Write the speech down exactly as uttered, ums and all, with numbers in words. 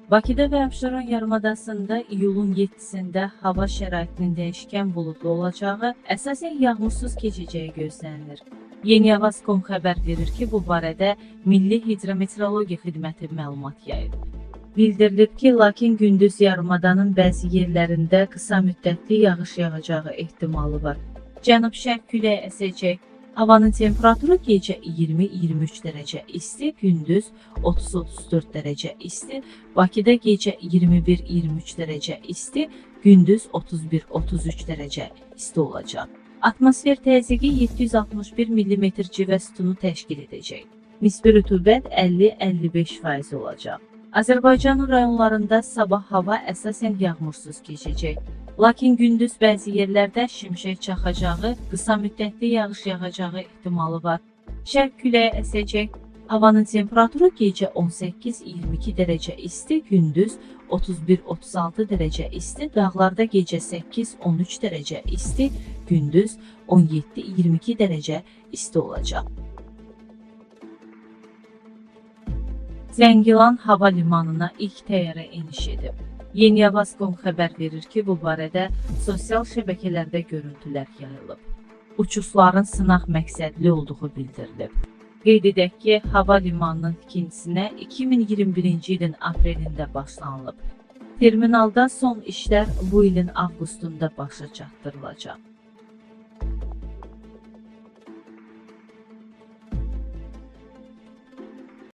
Bakıda və Abşeron yarımadasında iyulun yeddisində hava şəraitinin dəyişkən buludlu olacağı, əsasən yağmursuz keçəcəyi gözlənilir. Yeniavaz.com xəbər verir ki, bu barədə Milli Hidrometeorologiya Xidməti məlumat yayıb. Bildirilib ki, lakin gündüz yarımadanın bəzi yerlərində qısa müddətli yağış yağacağı ehtimalı var. Cənub-şərq küləyi əsəcək. Havanın temperaturu gecə iyirmi iyirmi üç dərəcə isti, gündüz otuz otuz dörd dərəcə isti, Bakıda gecə iyirmi bir iyirmi üç dərəcə isti, gündüz otuz bir otuz üç dərəcə isti olacaq. Atmosfer təzyiqi yeddi yüz altmış bir millimetr civə sütunu təşkil edəcək. Nisbi rütubət əlli əlli beş faiz olacaq. Azərbaycanın rayonlarında sabah hava əsasən yağmursuz keçəcək. Lakin gündüz bəzi yerlərdə şimşək çaxacağı, qısa müddətli yağış yağacağı ehtimalı var. Şərq küləyi əsəcək. Havanın temperaturu gecə on səkkiz iyirmi iki dərəcə isti, gündüz otuz bir otuz altı dərəcə isti, dağlarda gecə səkkiz on üç dərəcə isti, gündüz on yeddi iyirmi iki dərəcə isti olacaq. Zəngilan hava limanına ilk təyyarə eniş edib. Yeniavaz.com xəbər verir ki, bu barədə sosial şəbəkələrdə görüntülər yayılıb. Uçuşların sınaq məqsədli olduğu bildirilib. Qeyd edək ki, hava limanının tikintisinə iki min iyirmi birinci ilin aprelində başlanılıb. Terminalda son işlər bu ilin avqustunda başa çatdırılacaq.